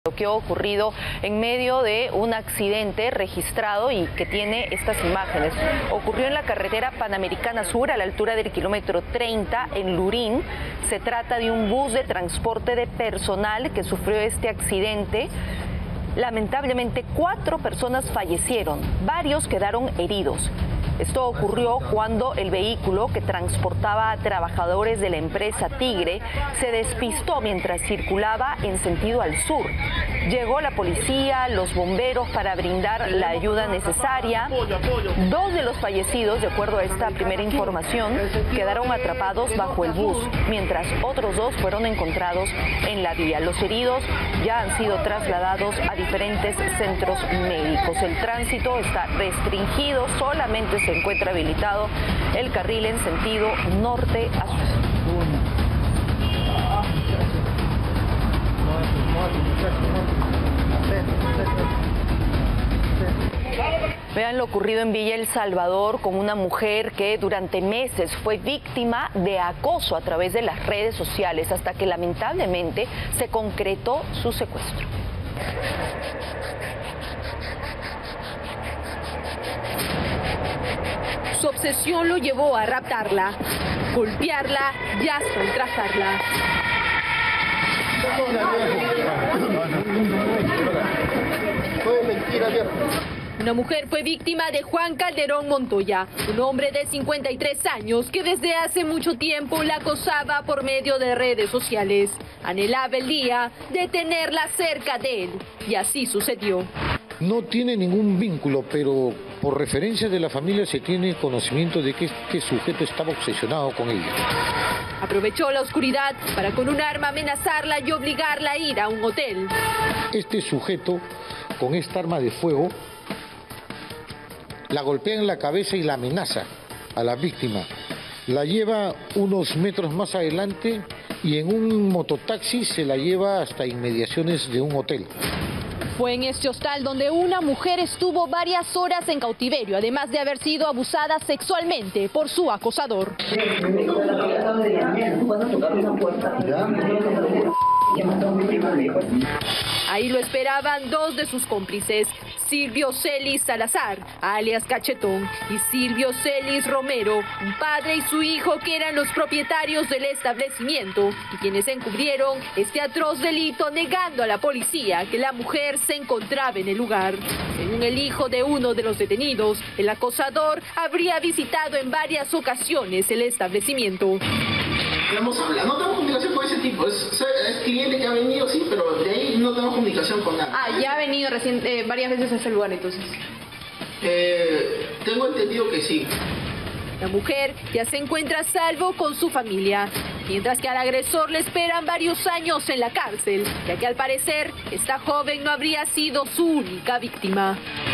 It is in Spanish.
Lo que ha ocurrido en medio de un accidente registrado y que tiene estas imágenes. Ocurrió en la carretera Panamericana Sur, a la altura del kilómetro 30, en Lurín. Se trata de un bus de transporte de personal que sufrió este accidente. Lamentablemente, 4 personas fallecieron, varios quedaron heridos. Esto ocurrió cuando el vehículo que transportaba a trabajadores de la empresa Tigre se despistó mientras circulaba en sentido al sur. Llegó la policía, los bomberos para brindar la ayuda necesaria. 2 de los fallecidos, de acuerdo a esta primera información, quedaron atrapados bajo el bus, mientras otros 2 fueron encontrados en la vía. Los heridos ya han sido trasladados a diferentes centros médicos. El tránsito está restringido, solamente se encuentra habilitado el carril en sentido norte a sur. Vean lo ocurrido en Villa El Salvador con una mujer que durante meses fue víctima de acoso a través de las redes sociales hasta que lamentablemente se concretó su secuestro. Su obsesión lo llevó a raptarla, golpearla y hasta ultrajarla. Una mujer fue víctima de Juan Calderón Montoya, un hombre de 53 años que desde hace mucho tiempo la acosaba por medio de redes sociales. Anhelaba el día de tenerla cerca de él, y así sucedió. No tiene ningún vínculo, pero por referencia de la familia se tiene conocimiento de que este sujeto estaba obsesionado con ella. Aprovechó la oscuridad para con un arma amenazarla y obligarla a ir a un hotel. Este sujeto, con esta arma de fuego, la golpea en la cabeza y la amenaza a la víctima. La lleva unos metros más adelante y en un mototaxi se la lleva hasta inmediaciones de un hotel. Fue en este hostal donde una mujer estuvo varias horas en cautiverio, además de haber sido abusada sexualmente por su acosador. Ahí lo esperaban 2 de sus cómplices, Silvio Celis Salazar, alias Cachetón, y Silvio Celis Romero, un padre y su hijo que eran los propietarios del establecimiento, y quienes encubrieron este atroz delito negando a la policía que la mujer se encontraba en el lugar. Según el hijo de uno de los detenidos, el acosador habría visitado en varias ocasiones el establecimiento. No tenemos comunicación con ese tipo, es cliente que ha venido, sí, pero de ahí no tenemos comunicación con nada. Ya ha venido varias veces a ese lugar entonces. Tengo entendido que sí. La mujer ya se encuentra a salvo con su familia, mientras que al agresor le esperan varios años en la cárcel, ya que al parecer esta joven no habría sido su única víctima.